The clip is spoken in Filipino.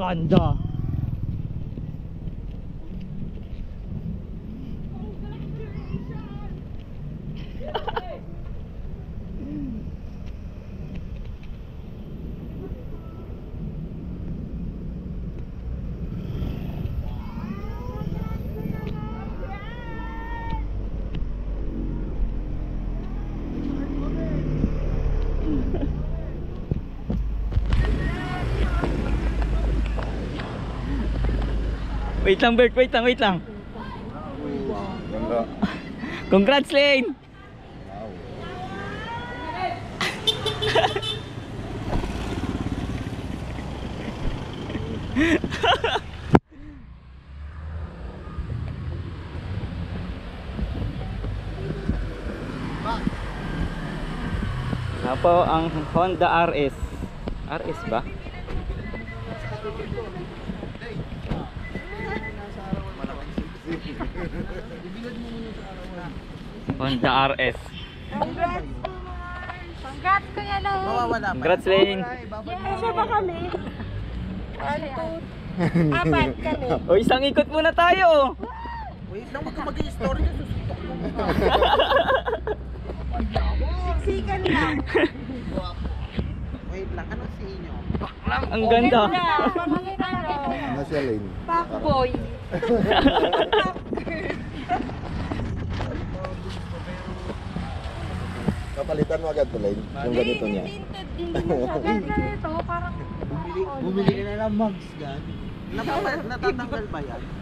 Ganda. Wait lang Bert, wait lang. Ganda. Congrats Lane. Apo ang Honda RS. RS ba? Honda RS. Congrats! Congrats, Kuya Lane! Congrats Lane. Isa ba kami? Apat kami. O isang ikot muna tayo. Wait lang, wag ka mag-i-story ka, susuntok mo. Siksikan lang. Wait lang, ano sa inyo? Ang ganda. Ano siya, Lane? Fuckboy. Kapalitan mo agad to, Lane. Yung ganito niya. Ganda ito, parang Bumili ka na ng mugs, gan. Natatanggal ba yan?